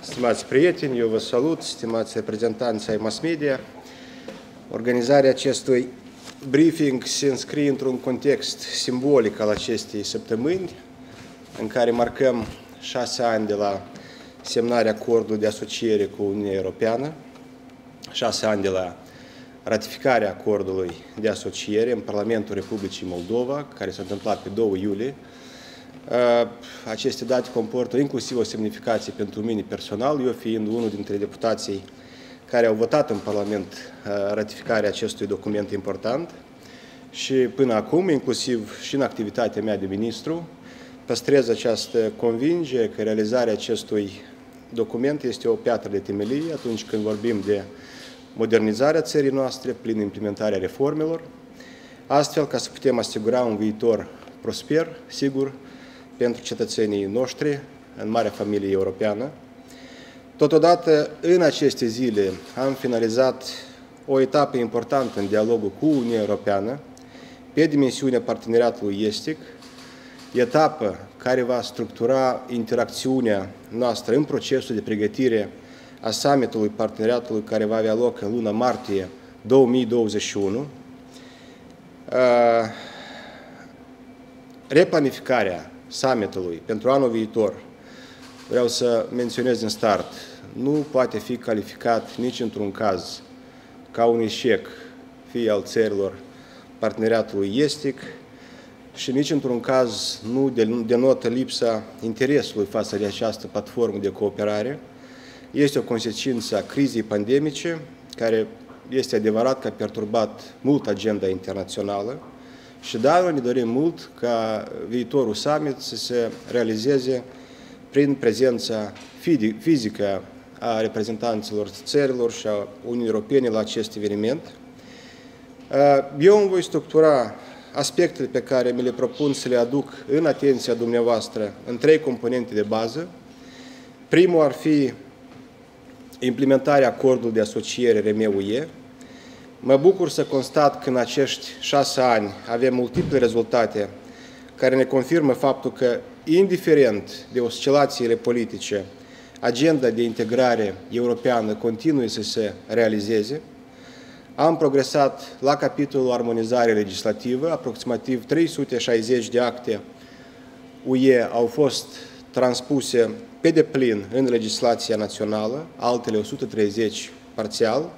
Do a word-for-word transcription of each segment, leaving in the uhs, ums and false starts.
Stimați prieteni, eu vă salut, stimați reprezentanți ai mass media. Organizarea acestui briefing se înscrie într-un context simbolic al acestei săptămâni, în care marcăm șase ani de la semnarea acordului de asociere cu Uniunea Europeană, șase ani de la ratificarea acordului de asociere în Parlamentul Republicii Moldova, care s-a întâmplat pe doi iulie. Aceste date comportă inclusiv o semnificație pentru mine personal, eu fiind unul dintre deputații care au votat în Parlament ratificarea acestui document important și până acum, inclusiv și în activitatea mea de ministru, păstrez această convingere că realizarea acestui document este o piatră de temelie atunci când vorbim de modernizarea țării noastre prin implementarea reformelor, astfel ca să putem asigura un viitor prosper, sigur, pentru cetățenii noștri în marea familie europeană. Totodată, în aceste zile am finalizat o etapă importantă în dialogul cu Uniunea Europeană pe dimensiunea parteneriatului estic, etapă care va structura interacțiunea noastră în procesul de pregătire a summitului parteneriatului care va avea loc în luna martie două mii douăzeci și unu. Replanificarea summitului pentru anul viitor, vreau să menționez din start, nu poate fi calificat nici într-un caz ca un eșec, fie al țărilor parteneriatului estic, și nici într-un caz nu denotă lipsa interesului față de această platformă de cooperare. Este o consecință a crizei pandemice, care este adevărat că a perturbat mult agenda internațională, și da, noi ne dorim mult ca viitorul summit să se realizeze prin prezența fizică a reprezentanților țărilor și a Uniunii Europene la acest eveniment. Eu îmi voi structura aspectele pe care mi le propun să le aduc în atenția dumneavoastră în trei componente de bază. Primul ar fi implementarea acordului de asociere R M U E. Mă bucur să constat că în acești șase ani avem multiple rezultate care ne confirmă faptul că, indiferent de oscilațiile politice, agenda de integrare europeană continuă să se realizeze. Am progresat la capitolul armonizare legislativă, aproximativ trei sute șaizeci de acte U E au fost transpuse pe deplin în legislația națională, altele o sută treizeci parțial.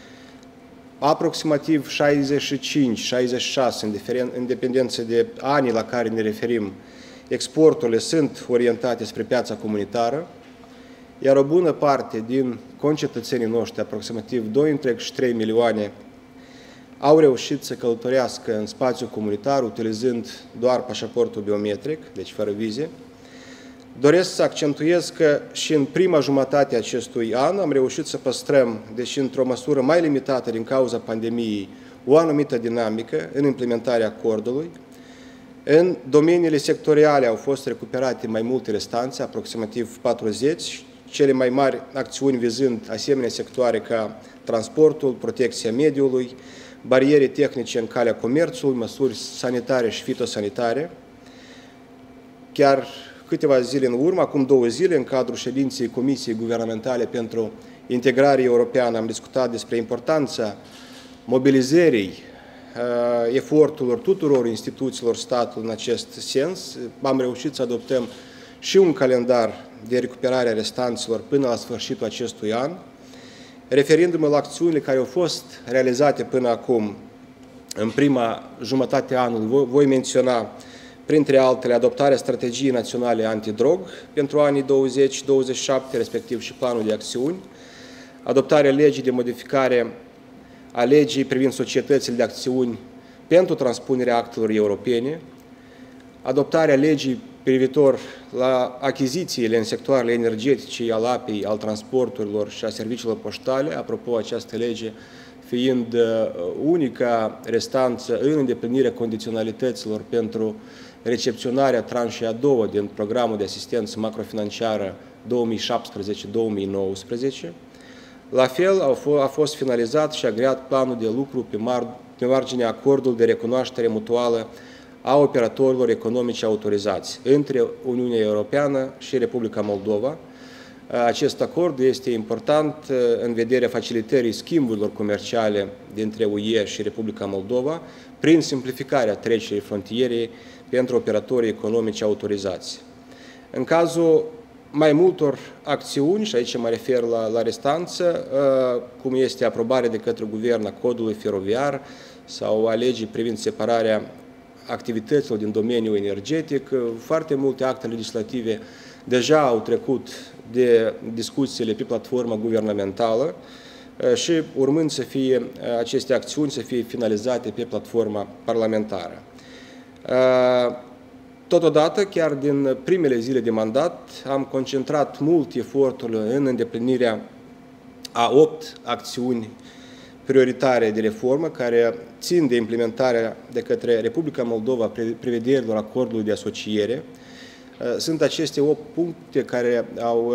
Aproximativ șaizeci și cinci șaizeci și șase, în dependență de anii la care ne referim, exporturile sunt orientate spre piața comunitară, iar o bună parte din concetățenii noștri, aproximativ doi virgulă trei milioane, au reușit să călătorească în spațiul comunitar utilizând doar pașaportul biometric, deci fără vize. Doresc să accentuez că și în prima jumătate a acestui an am reușit să păstrăm, deși într-o măsură mai limitată din cauza pandemiei, o anumită dinamică în implementarea acordului. În domeniile sectoriale au fost recuperate mai multe restanțe, aproximativ patruzeci, cele mai mari acțiuni vizând asemenea sectoare ca transportul, protecția mediului, bariere tehnice în calea comerțului, măsuri sanitare și fitosanitare. Chiar câteva zile în urmă, acum două zile, în cadrul ședinței Comisiei Guvernamentale pentru Integrare Europeană, am discutat despre importanța mobilizării uh, eforturilor tuturor instituțiilor statului în acest sens. Am reușit să adoptăm și un calendar de recuperare a restanților până la sfârșitul acestui an. Referindu-mă la acțiunile care au fost realizate până acum, în prima jumătate a anului, voi menționa, printre altele, adoptarea strategiei naționale antidrog pentru anii douăzeci douăzeci și șapte, respectiv și planul de acțiuni, adoptarea legii de modificare a legii privind societățile de acțiuni pentru transpunerea actelor europene, adoptarea legii privitor la achizițiile în sectoarele energetice, al apei, al transporturilor și a serviciilor poștale, apropo, această lege fiind unica restanță în îndeplinirea condiționalităților pentru recepționarea tranșei a doua din programul de asistență macrofinanciară două mii șaptesprezece două mii nouăsprezece. La fel, a fost finalizat și agreat planul de lucru pe, mar pe marginea acordului de recunoaștere mutuală a operatorilor economici autorizați între Uniunea Europeană și Republica Moldova, Acest acord este important în vederea facilitării schimburilor comerciale dintre U E și Republica Moldova prin simplificarea trecerii frontiere pentru operatorii economici autorizați. În cazul mai multor acțiuni, și aici mă refer la, la restanță, cum este aprobarea de către Guvern a codului feroviar sau a legii privind separarea activităților din domeniul energetic, foarte multe acte legislative deja au trecut de discuțiile pe platforma guvernamentală și urmând să fie aceste acțiuni să fie finalizate pe platforma parlamentară. Totodată, chiar din primele zile de mandat, am concentrat mult efortul în îndeplinirea a opt acțiuni prioritare de reformă care țin de implementarea de către Republica Moldova prevederilor acordului de asociere. Sunt aceste opt puncte care au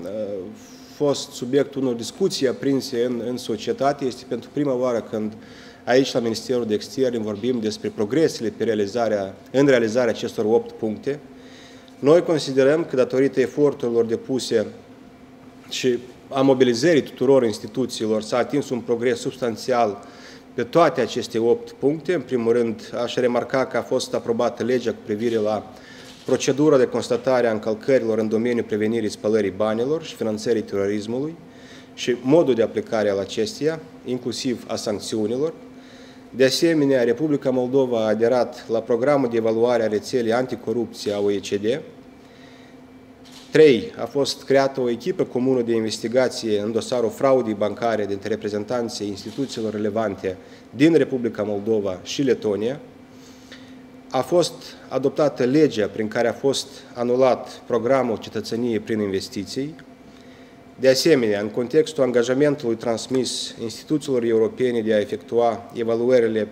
fost subiectul unor discuții aprinse în, în societate. Este pentru prima oară când aici, la Ministerul de Externe, vorbim despre progresele pe realizarea, în realizarea acestor opt puncte. Noi considerăm că, datorită eforturilor depuse și a mobilizării tuturor instituțiilor, s-a atins un progres substanțial pe toate aceste opt puncte. În primul rând, aș remarca că a fost aprobată legea cu privire la procedura de constatare a încălcărilor în domeniul prevenirii spălării banilor și finanțării terorismului și modul de aplicare al acesteia, inclusiv a sancțiunilor. De asemenea, Republica Moldova a aderat la programul de evaluare a rețelei anticorupție a O E C D. trei. A fost creată o echipă comună de investigație în dosarul fraudei bancare dintre reprezentanții instituțiilor relevante din Republica Moldova și Letonia. A fost adoptată legea prin care a fost anulat programul Cetățenie prin investiții. De asemenea, în contextul angajamentului transmis instituțiilor europene de a efectua evaluările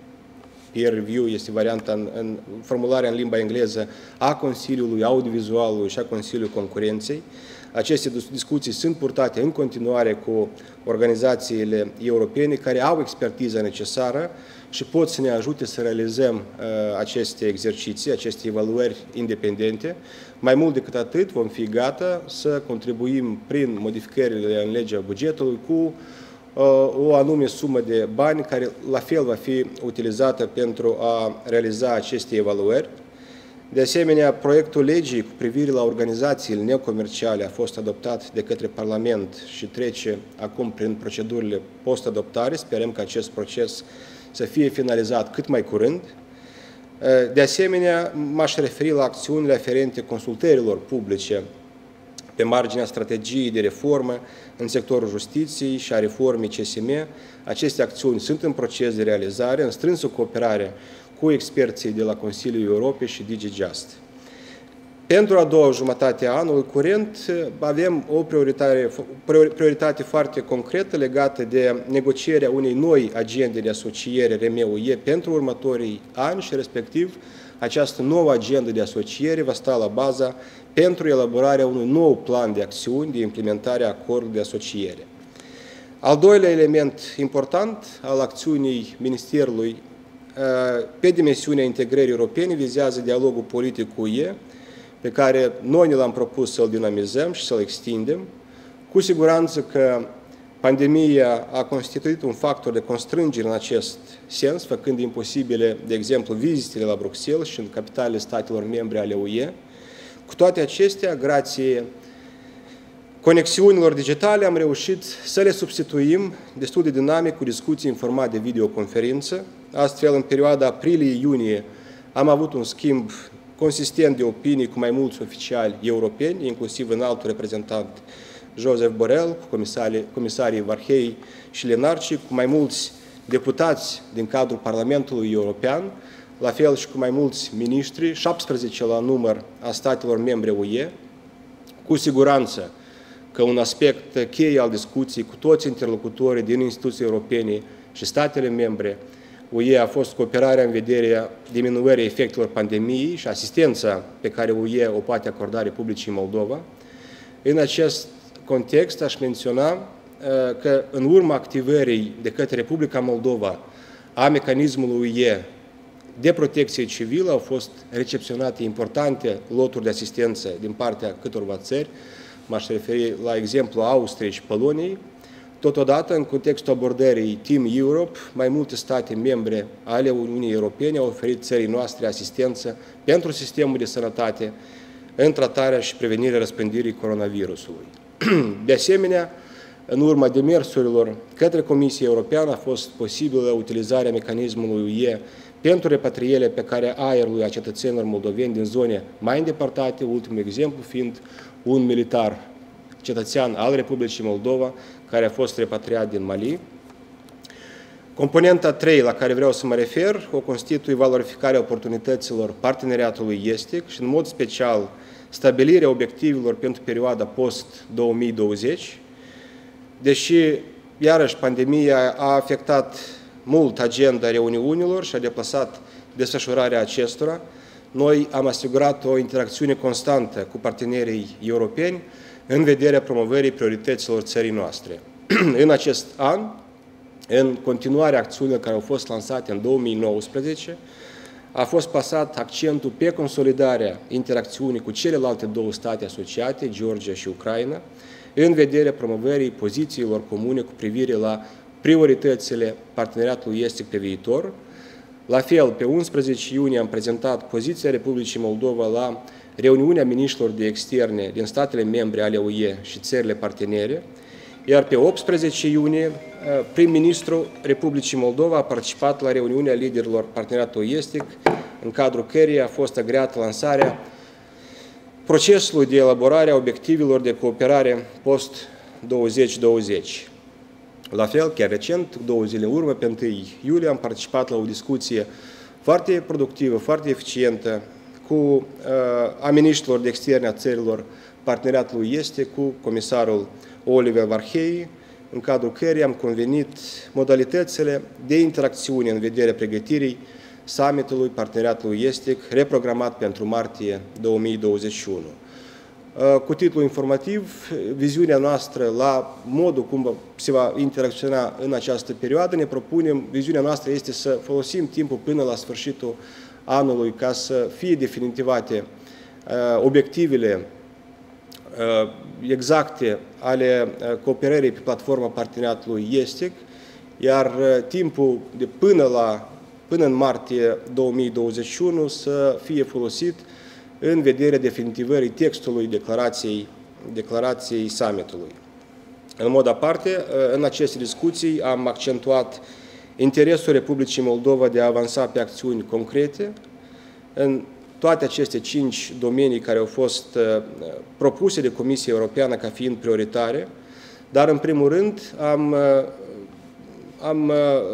peer review, este varianta în, în formularea în limba engleză, a Consiliului Audiovizualului și a Consiliului Concurenței, aceste discuții sunt purtate în continuare cu organizațiile europene care au expertiza necesară și pot să ne ajute să realizăm uh, aceste exerciții, aceste evaluări independente. Mai mult decât atât, vom fi gata să contribuim prin modificările în legea bugetului cu uh, o anume sumă de bani care la fel va fi utilizată pentru a realiza aceste evaluări. De asemenea, proiectul legii cu privire la organizațiile necomerciale a fost adoptat de către Parlament și trece acum prin procedurile post-adoptare. Sperăm că acest proces să fie finalizat cât mai curând. De asemenea, m-aș referi la acțiunile aferente consultărilor publice pe marginea strategiei de reformă în sectorul justiției și a reformei C S M. Aceste acțiuni sunt în proces de realizare, în strânsă cooperare cu experții de la Consiliul Europei și DigiJust. Pentru a doua jumătate a anului curent avem o prioritate, prioritate foarte concretă legată de negocierea unei noi agende de asociere R M U E pentru următorii ani și respectiv această nouă agendă de asociere va sta la baza pentru elaborarea unui nou plan de acțiuni de implementare a acordului de asociere. Al doilea element important al acțiunii Ministerului pe dimensiunea integrării europene vizează dialogul politic cu U E, pe care noi ne l-am propus să-l dinamizăm și să-l extindem. Cu siguranță că pandemia a constituit un factor de constrângere în acest sens, făcând imposibile, de exemplu, vizitele la Bruxelles și în capitalele statelor membre ale U E. Cu toate acestea, grație conexiunilor digitale, am reușit să le substituim destul de dinamic cu discuții în format de videoconferință. Astfel, în perioada aprilie-iunie, am avut un schimb consistent de opinii cu mai mulți oficiali europeni, inclusiv înaltul reprezentant Joseph Borrell, cu comisarii, comisarii Varhei și Lenarci, cu mai mulți deputați din cadrul Parlamentului European, la fel și cu mai mulți miniștri, șaptesprezece la număr a statelor membre U E. Cu siguranță că un aspect cheie al discuției cu toți interlocutorii din instituții europene și statele membre U E a fost cooperarea în vederea diminuării efectelor pandemiei și asistența pe care U E o poate acorda Republicii Moldova. În acest context aș menționa că în urma activării de către Republica Moldova a mecanismului U E de protecție civilă au fost recepționate importante loturi de asistență din partea câtorva țări, m-aș referi la exemplu Austriei și Poloniei. Totodată, în contextul abordării Team Europe, mai multe state membre ale Uniunii Europene au oferit țării noastre asistență pentru sistemul de sănătate în tratarea și prevenirea răspândirii coronavirusului. De asemenea, în urma demersurilor către Comisia Europeană a fost posibilă utilizarea mecanismului U E pentru repatrierile pe care aerului a cetățenilor moldoveni din zone mai îndepărtate, ultimul exemplu fiind un militar cetățean al Republicii Moldova, care a fost repatriat din Mali. Componenta trei la care vreau să mă refer o constituie valorificarea oportunităților parteneriatului estic și, în mod special, stabilirea obiectivelor pentru perioada post două mii douăzeci. Deși, iarăși, pandemia a afectat mult agenda reuniunilor și a deplasat desfășurarea acestora, noi am asigurat o interacțiune constantă cu partenerii europeni în vederea promovării priorităților țării noastre. În acest an, în continuarea acțiunilor care au fost lansate în două mii nouăsprezece, a fost pasat accentul pe consolidarea interacțiunii cu celelalte două state asociate, Georgia și Ucraina, în vederea promovării pozițiilor comune cu privire la prioritățile parteneriatului estic pe viitor. La fel, pe unsprezece iunie am prezentat poziția Republicii Moldova la reuniunea miniștrilor de externe din statele membre ale U E și țările partenere, iar pe optsprezece iunie prim-ministrul Republicii Moldova a participat la reuniunea liderilor parteneriatului estic, în cadrul căreia a fost agreată lansarea procesului de elaborare a obiectivelor de cooperare post două mii douăzeci. La fel, chiar recent, două zile în urmă, pe întâi iulie, am participat la o discuție foarte productivă, foarte eficientă cu uh, a miniștrilor de externe a țărilor parteneriatului este, cu comisarul Oliver Varhei, în cadrul căreia am convenit modalitățile de interacțiune în vederea pregătirii summitului parteneriatului estic, reprogramat pentru martie două mii douăzeci și unu. Cu titlul informativ, viziunea noastră la modul cum se va interacționa în această perioadă, ne propunem, viziunea noastră este să folosim timpul până la sfârșitul anului ca să fie definitivate obiectivele exacte ale cooperării pe platforma parteneriatului estic, iar timpul de până, la, până în martie două mii douăzeci și unu să fie folosit în vederea definitivării textului declarației, declarației summitului. În mod aparte, în aceste discuții am accentuat interesul Republicii Moldova de a avansa pe acțiuni concrete în toate aceste cinci domenii care au fost propuse de Comisia Europeană ca fiind prioritare, dar în primul rând am, am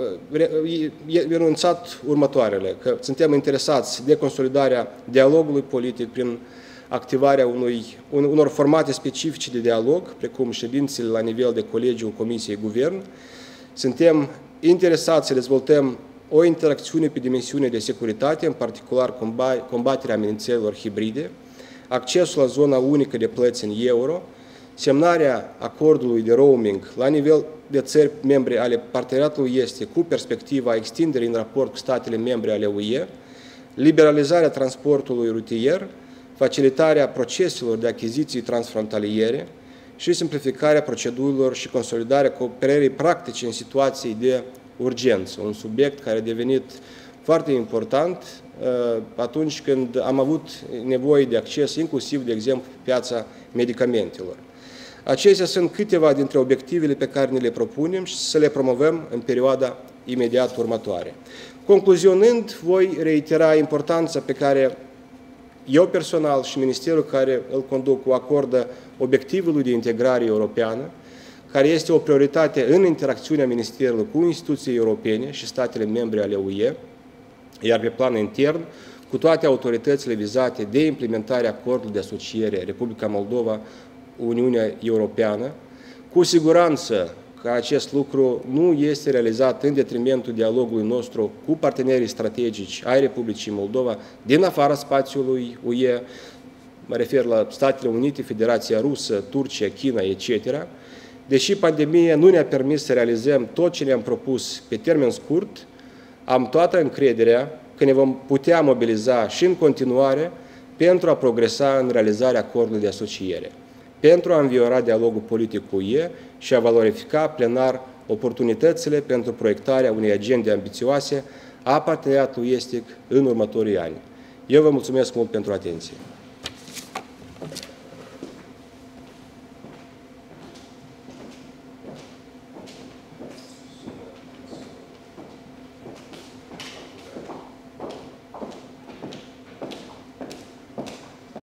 renunțat următoarele, că suntem interesați de consolidarea dialogului politic prin activarea unui, unor formate specifice de dialog, precum ședințele la nivel de Colegiu Comisiei Guvern. Suntem interesați să dezvoltăm o interacțiune pe dimensiune de securitate, în particular combaterea amenințărilor hibride, accesul la zona unică de plăți în euro, semnarea acordului de roaming la nivel de țări membre ale parteneriatului este cu perspectiva extinderii în raport cu statele membre ale U E, liberalizarea transportului rutier, facilitarea proceselor de achiziții transfrontaliere și simplificarea procedurilor și consolidarea cooperării practice în situații de urgență, un subiect care a devenit foarte important uh, atunci când am avut nevoie de acces, inclusiv, de exemplu, pe piața medicamentelor. Acestea sunt câteva dintre obiectivele pe care ne le propunem și să le promovăm în perioada imediat următoare. Concluzionând, voi reitera importanța pe care eu personal și Ministerul care îl conduc o acordă obiectivului de integrare europeană, care este o prioritate în interacțiunea Ministerului cu instituții europene și statele membre ale U E, iar pe plan intern, cu toate autoritățile vizate de implementarea acordului de asociere Republica Moldova, Uniunea Europeană, cu siguranță că acest lucru nu este realizat în detrimentul dialogului nostru cu partenerii strategici ai Republicii Moldova din afara spațiului U E, mă refer la Statele Unite, Federația Rusă, Turcia, China, et cetera. Deși pandemia nu ne-a permis să realizăm tot ce ne-am propus pe termen scurt, am toată încrederea că ne vom putea mobiliza și în continuare pentru a progresa în realizarea acordului de asociere. pentru a înviora dialogul politic cu U E și a valorifica plenar oportunitățile pentru proiectarea unei agende ambițioase a parteneriatului estic în următorii ani. Eu vă mulțumesc mult pentru atenție.